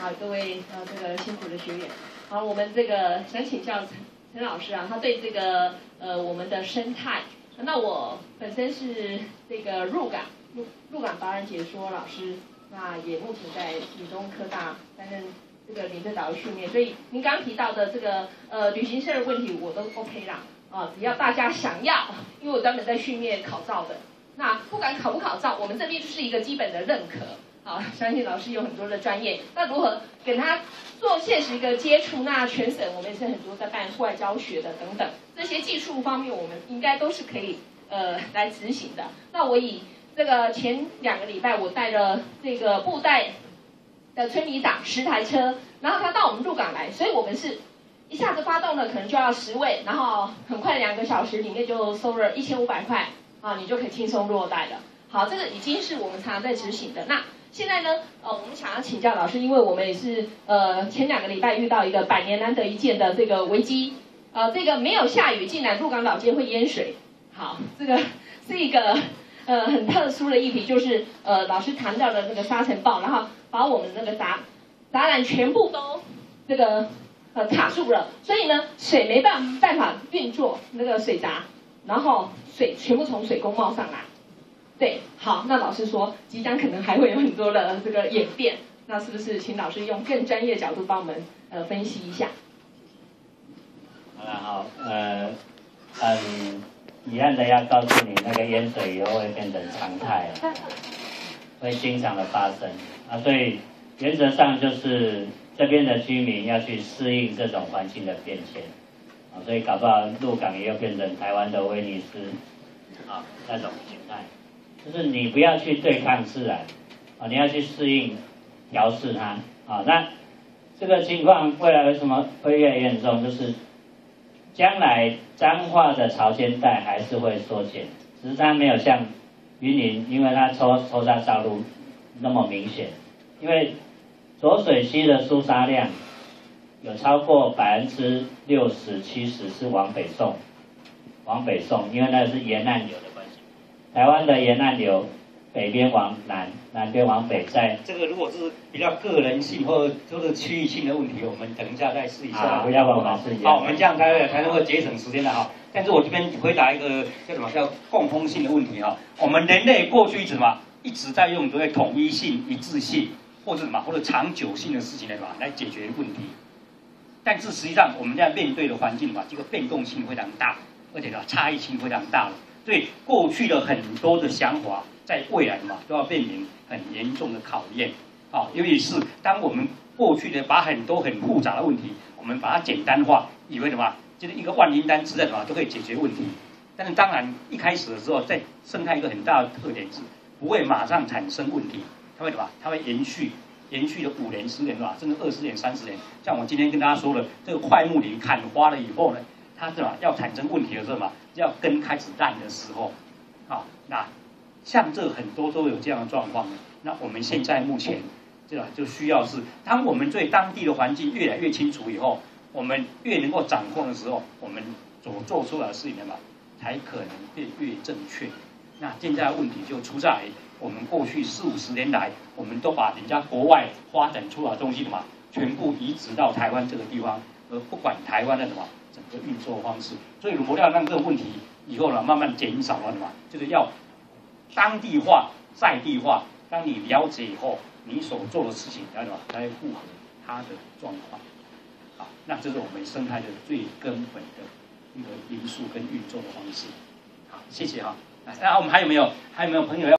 好，各位这个辛苦的学员，好，我们这个想请教陈老师啊，他对这个我们的生态，那我本身是这个入港达人解说老师，那也目前在屏东科大担任这个领队导游训练，所以您刚提到的这个旅行社的问题我都 OK 啦，只要大家想要，因为我专门在训练考照的，那不管考不考照，我们这边就是一个基本的认可。好，相信老师有很多的专业，那如何跟他做现实一个接触？那全省我们也是很多在办户外教学的等等，这些技术方面我们应该都是可以来执行的。那我以这个前2个礼拜我带了这个布袋的村里长10台车，然后他到我们入港来，所以我们是一下子发动了，可能就要10位，然后很快2个小时里面就收了1500块啊，你就可以轻松落袋了。好，这个已经是我们常常在执行的。那现在呢，我们想要请教老师，因为我们也是前2个礼拜遇到一个100年难得一见的这个危机，这个没有下雨，竟然鹿港老街会淹水。好，这个是一个很特殊的议题，就是老师谈到的那个沙尘暴，然后把我们那个闸栏全部都这个卡住了，所以呢，水没办法运作那个水闸，然后水全部从水沟冒上来。对，好，那老师说即将可能还会有很多的这个演变，那是不是请老师用更专业的角度帮我们分析一下？ 好，很遗憾的要告诉你，那个淹水以后会变成常态，会经常的发生啊，所以原则上就是这边的居民要去适应这种环境的变迁啊，所以搞不好鹿港也有变成台湾的威尼斯啊那种形态。就是你不要去对抗自然，啊，你要去适应、调试它，啊，那这个情况未来为什么会越来越严重？就是将来彰化的潮间带还是会缩减，只是它没有像云林，因为它抽沙道路那么明显，因为浊水溪的输沙量有超过60%、70%是往北送，因为那是沿岸流的。台湾的沿岸流，北边往南，南边往北，在这个如果是比较个人性或就是区域性的问题，我们等一下再试一下。 不要把我们试一下。 好，我们这样才能够节省时间的哈。但是我这边回答一个叫什么叫共通性的问题哈。我们人类过去一直在用所谓统一性、一致性，或者或者长久性的事情来解决问题。但是实际上我们在面对的环境这个变动性非常大，而且差异性非常大了。所以过去的很多的想法，在未来都要面临很严重的考验，尤其是当我们过去的把很多很复杂的问题，我们把它简单化，以为就是一个万灵丹之类的都可以解决问题。但是当然一开始的时候，在生态一个很大的特点是不会马上产生问题，它会延续了5年、10年甚至20年、30年。像我今天跟大家说的，这个快木林砍花了以后呢，它要产生问题的时候要根开始烂的时候，那像这很多都有这样的状况。那我们现在目前就需要是，当我们对当地的环境越来越清楚以后，我们越能够掌控的时候，我们所做出来的事情才可能变越正确。那现在的问题就出在我们过去40、50年来，我们都把人家国外发展出来的东西全部移植到台湾这个地方，而不管台湾的整个运作方式。所以如果要让这个问题以后慢慢减少了就是要当地化、在地化。当你了解以后，你所做的事情才符合它的状况。好，那这是我们生态的最根本的一个因素跟运作的方式。好，谢谢哈。那我们还有没有朋友要？